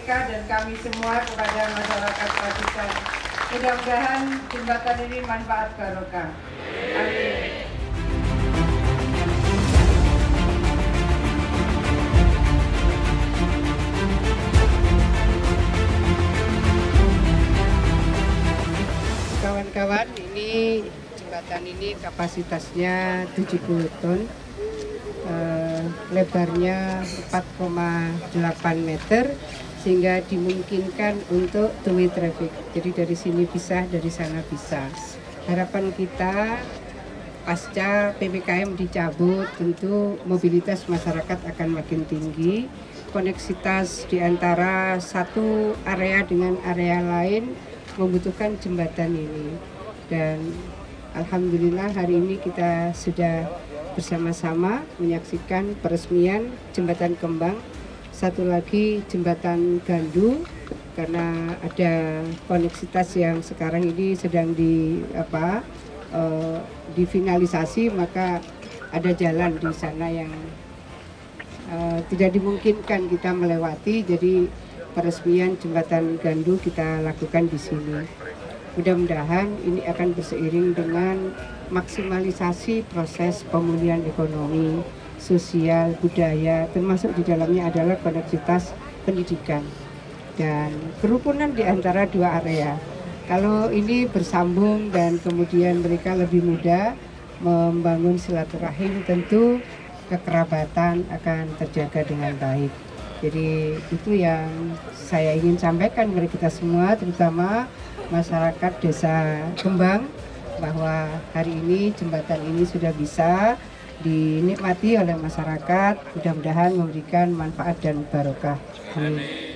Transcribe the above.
mereka dan kami semua kepada masyarakat Pacitan. Mudah-mudahan jembatan ini manfaat barokah. Amin. Kawan-kawan, ini jembatan ini kapasitasnya 70 ton, lebarnya 4,8 meter, sehingga dimungkinkan untuk two-way traffic. Jadi dari sini bisa, dari sana bisa. Harapan kita pasca PPKM dicabut, tentu mobilitas masyarakat akan makin tinggi. Koneksitas di antara satu area dengan area lain membutuhkan jembatan ini, dan alhamdulillah hari ini kita sudah bersama-sama menyaksikan peresmian jembatan kembang, satu lagi jembatan gandu, karena ada koneksitas yang sekarang ini sedang difinalisasi, maka ada jalan di sana yang tidak dimungkinkan kita melewati, jadi peresmian jembatan gandu kita lakukan di sini. Mudah-mudahan ini akan berseiring dengan maksimalisasi proses pemulihan ekonomi, sosial, budaya, termasuk di dalamnya adalah koneksitas pendidikan dan kerukunan di antara dua area. Kalau ini bersambung dan kemudian mereka lebih mudah membangun silaturahim, tentu kekerabatan akan terjaga dengan baik. Jadi itu yang saya ingin sampaikan kepada kita semua, terutama masyarakat Desa Kembang, bahwa hari ini jembatan ini sudah bisa dinikmati oleh masyarakat, mudah-mudahan memberikan manfaat dan barokah. Amin.